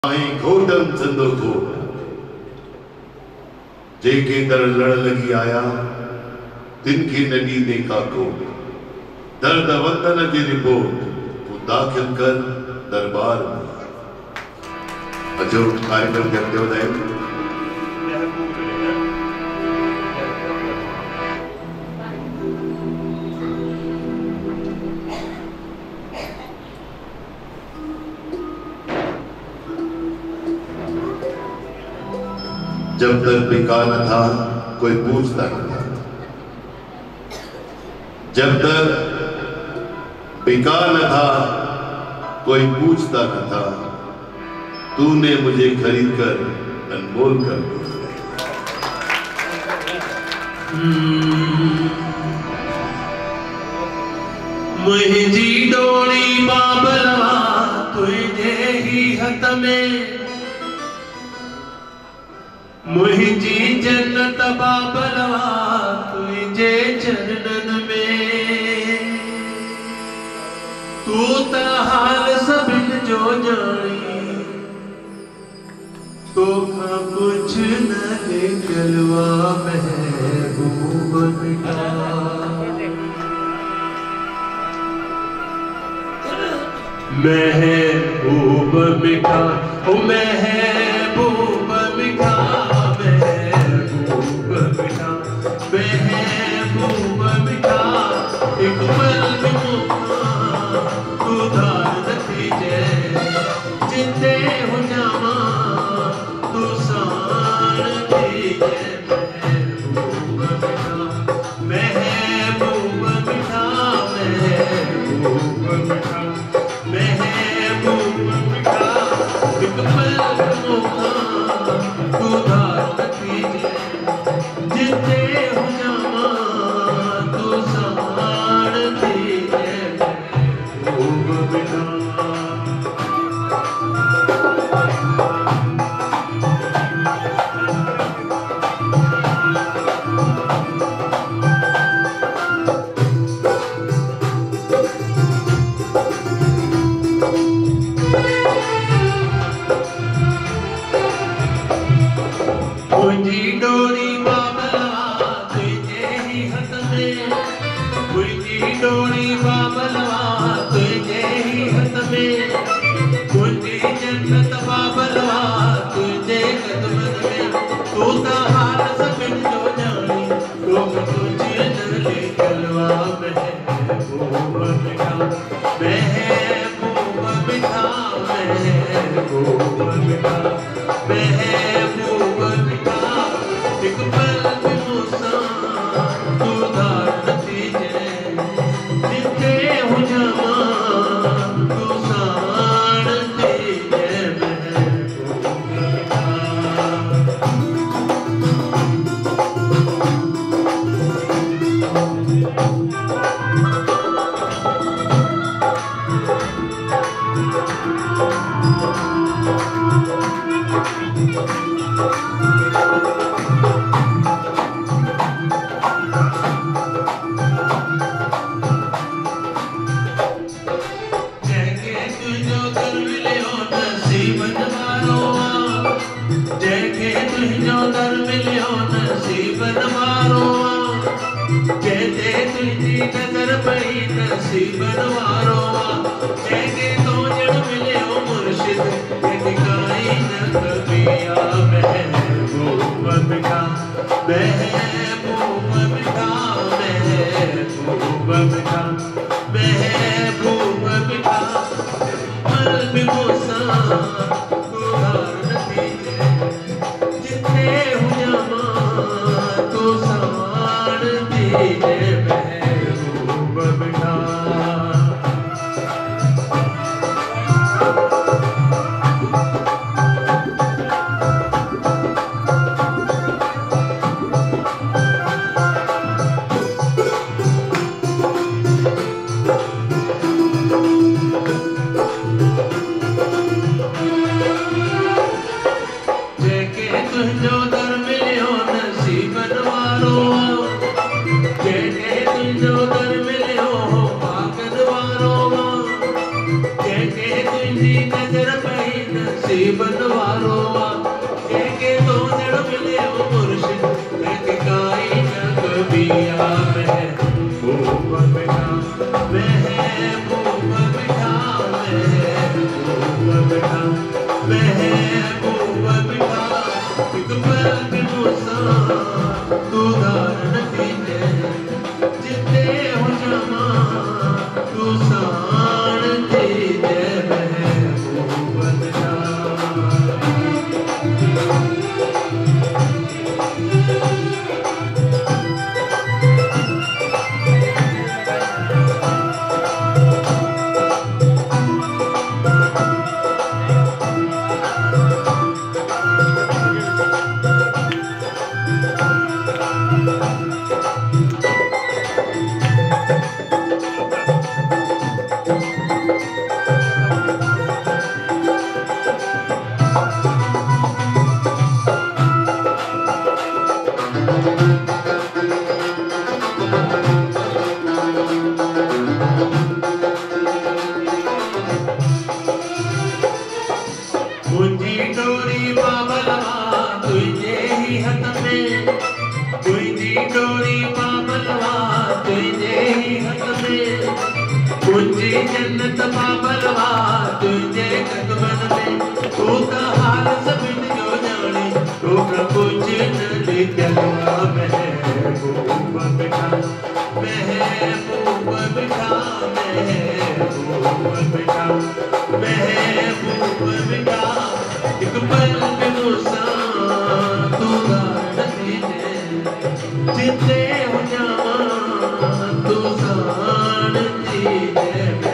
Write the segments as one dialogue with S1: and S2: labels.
S1: घोटम चंदो घोट जेके दर लड़ लगी आया तिनके नदी देखा कोट दर्द वतन जी रिपोर्ट तू दाखिल कर दरबार में अजो कार्यक्रम करते हो जाए। जब तक बिका न था कोई पूछता न था, जब तक बिका न था कोई पूछता न था, तूने मुझे खरीद कर अनमोल कर दिया।
S2: मुझी डोली बाबलवा तुझे ही हथ में, मुझी जन्नत बाबलवा तुझे चरणन में, तू ता हाल सबिन जो जानी तो का कुछ न निकलवा महबूब मिटा। महबूब मिठा ओ महबूब मिठा, महबूब मिठा, महबूब मिठा, एक पल में तू धार नतीजे जिंदे हो जावा तू सार दीजे। महबूब मिठा, महबूब मिठा, महबूब मिठा, महबूब मिठा, एक पल तू धार नतीजे जिंदे हो जावा तू सार दीजे। महबूब मिठा मुझी डोरी बाबलवा तुझे ही हथ में, मुझी डोरी बाबलवा तुझे ही हथ में, मुझी जन्नत बाबलवा तुझे कदमन में, तू ता हाल सबिन जो जानी तो तुझे नले कलवा। महबूब मिठा, महबूब मिठा, महबूब मिठा, महबूब मिठा, एक पल में तू धार नतीजे जिंदे हो जावा तू सार दीजे। महबूब मिठा नजर पई नसीब नवारो जेके तो जड़ मिले ओ मुर्शिद दिखाई न कबिया। महबूब मिठा, महबूब मिठा, महबूब मिठा, महबूब मिठा, पल में तू धार नतीजे जितने हो जावा तू सार दीजे। महबूब मिठा दिन वारो के दो दिन मिले वो मुर्शिद टिकाई जग बिया महबूब बिठा महबूब बिठा महबूब बिठा महबूब बिठा एक पल मुसा तू धारण कीजे जिते हो जमा तू साण कीजे महबूब बिठा जन्नत बाबलवा तुझे कदमन में तू तो हाल सबिन जो जाने तू का कुछ न लिखलवा महबूब बिठा महबूब बिठा महबूब बिठा महबूब बिठा एक पल में मुसा तू धारण कीजे जिते हो जावा तू साण कीजे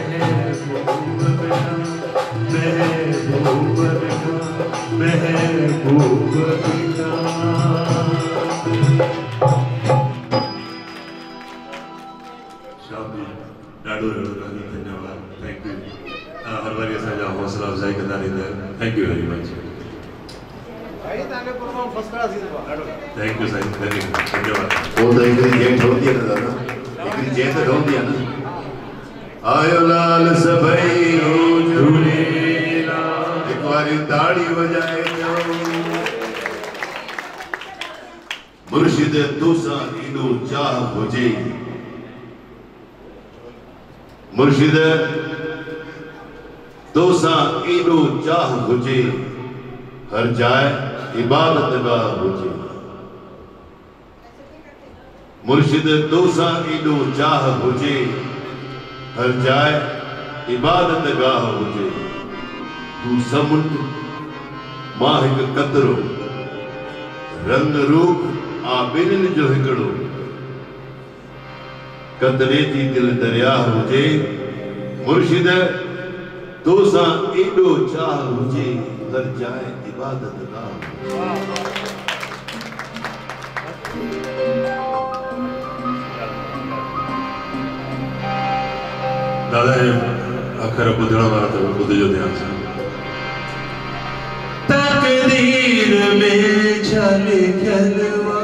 S2: महबूब बिठा महबूब बिठा शादी डाडो धन्यवाद थैंक यू हर बार असांजा हौसला अफ़ज़ाई कंदा रहंदा थैंक यू वेरी मच भाई ताके परफॉर्म फर्स्ट क्लास थी थैंक यू साईं धन्यवाद
S1: वो तो एक जेट होती है ना दादा एक जेट होती है ना आयो लाल सभई झूलेला एक बारी ताड़ी बजाए मुर्शिद तोसा इनो चाह हुजे मुर्शिद तोसा इनो चाह हुजे हर जाए इबादत गाह हुजे मुर्शिद तोसा इनो चाह हुजे हर जाए इबादत गाह हुजे तू समुंड मां हिक कतरो रंग रूप आबिरन जो हिकड़ो कतरे जी दिल दरिया हुजे मुर्शिद तोसा एडो चाह हुजे हर जाए इबादत गाह
S3: दादा अखर बुधण वाला तो बुधजो ध्यान से
S2: तकदीर में छल खलवा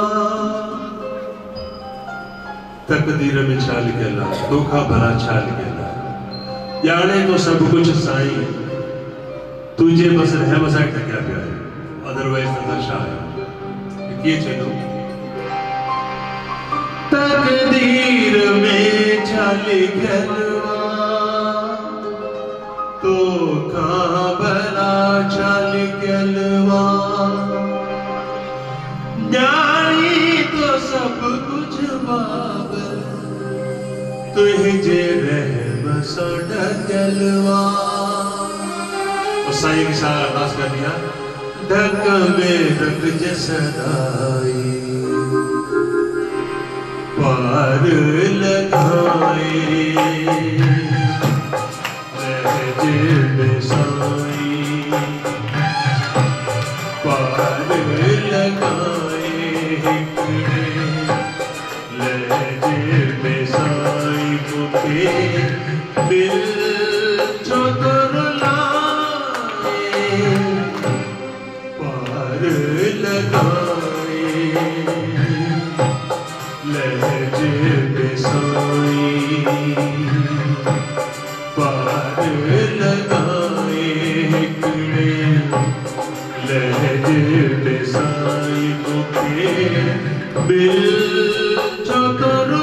S3: तकदीर में छा लिखियल आहे तोखा भला छा लिखियल आहे ॼाणे तो सब कुछ साईं तुझे बस रहम सां टकिया पिया आहे अदरवाइज त छा आहे कीअं चवंदो
S2: तकदीर में छल खलवा तोखा भला छल खलवा जानी तो सब कुछ बाबर तुझे रहम सो ढकलवा
S3: और साईं के साथ अरदास कर दिया
S2: ढक में ढक जसदाई पार लगाए लहजे में साई पार लगाए हिकड़े लहजे में साई मुखे दिल जो लाए पार लगाए लहजे में साई पार लगाए हिकड़े
S3: लहजे पे साई मुके बिल चतुर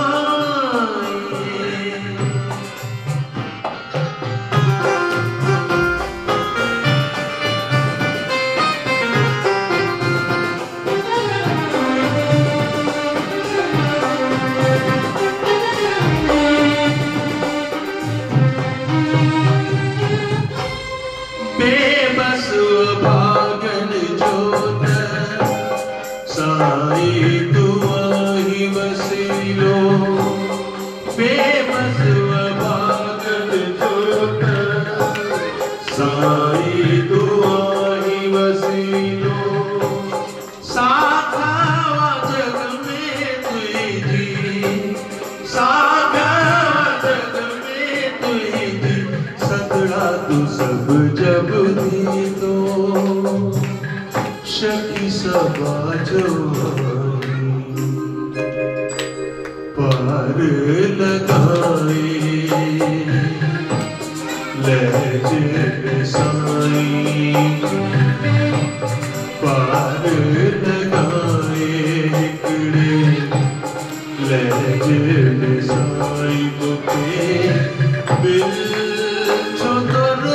S3: पार लगाए लहजे साई पार लगाए लहजे साई मुके बिल चतुर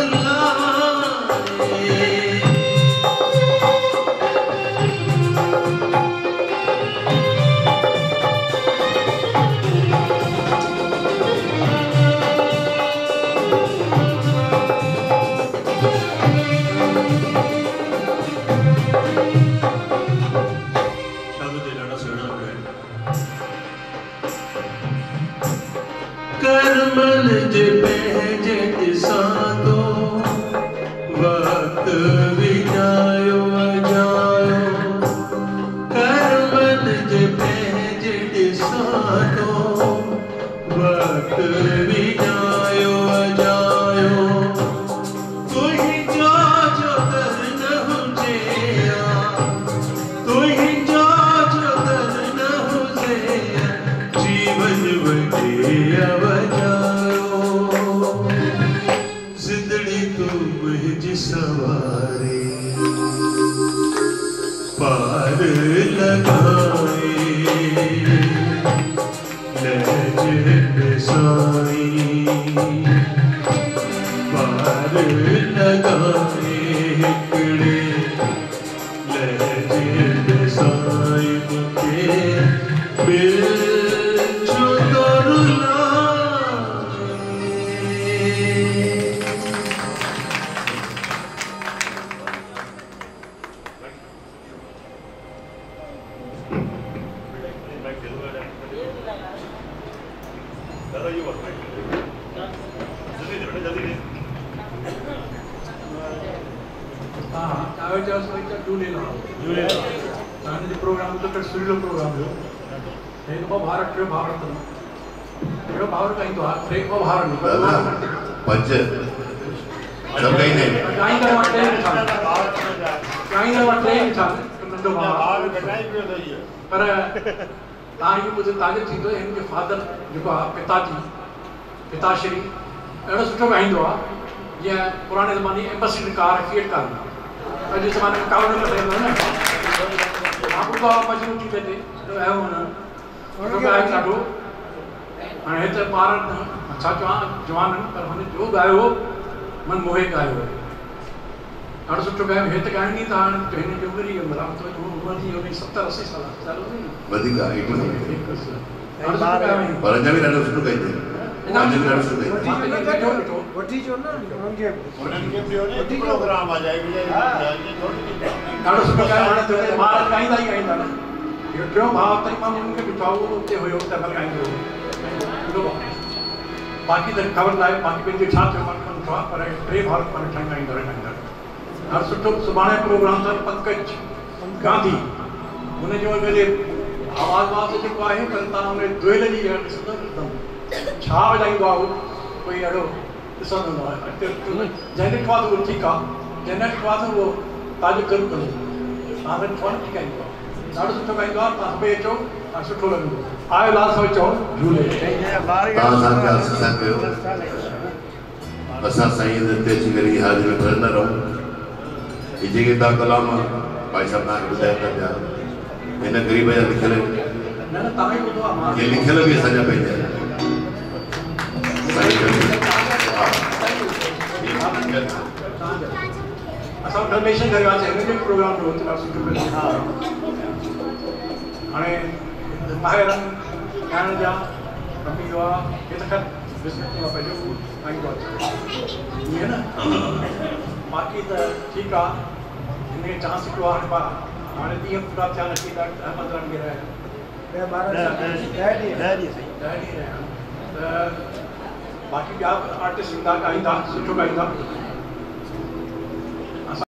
S3: पिताश्री अड़ो सुठो ॻाईंदो आहे जीअं पुराणे ज़माने एम्बेसडर कार फिएट कार अॼु ज़माने में कार न ठहियो न मां ॿुधो आहे मजनू थी थिए सुठो आयो सुठो ॻायो ॾाढो हाणे हिते ॿार छा चवां जवान पर हुन जो ॻायो मन मोहे ॻायो ॾाढो सुठो ॻायो हिते ॻाइणी त हाणे हिन जो वरी उमिरि जी 70-80 साल
S1: वधीक आहे पर अञा बि ॾाढो सुठो ॻाईंदो
S2: बाक़ी त ख़बर न आहे बाक़ी पंहिंजो छा चवणु आहे पर टे भाउर पाण ठाहींदा रहंदा हर सुठो सुभाणे प्रोग्राम अथनि पंकज गांधी हुनजो अगरि आवाज़ वाज़ जेको आहे पर तव्हां हुन दुहिल जी ॾिसंदो छा वॼाईंदो आहे कोई अहिड़ो ॾिसंदो आहे जंहिं ॾिठो आहे त उहो ठीकु आहे जंहिं न ॾिठो आहे त उहो तव्हांजो ज़रूरु कंदो तव्हां ॾिठो आहे न ठीकु ॻाईंदो आहे ॾाढो सुठो ॻाईंदो आहे तव्हां सभई अचो तव्हां सुठो लॻंदो आयो लाल सां चओ झूले
S1: असां साईं ते अची करे हाज़िरी में भरंदा रहूं कि जेके ता कलाम भाई साहब ना बुधाया था पिया इन गरीब जा लिखल ये लिखल भी असांजा पंहिंजा
S4: असां डोनेशन करे वियासीं हिन जो प्रोग्राम जो हाणे ॿाहिरि खाइण जा कमी जो आहे हे त ख़ैर बिस्किट जो पंहिंजो खाईंदो आहे ईअं न बाक़ी त ठीकु आहे हिन खे चांस हिकिड़ो आहे हाणे ॾींहं पूरा थिया न थी 10-15 ॾींहं रहिया त बाक़ी ॿिया आर्टिस्ट ईंदा ॻाईंदा सुठो ॻाईंदा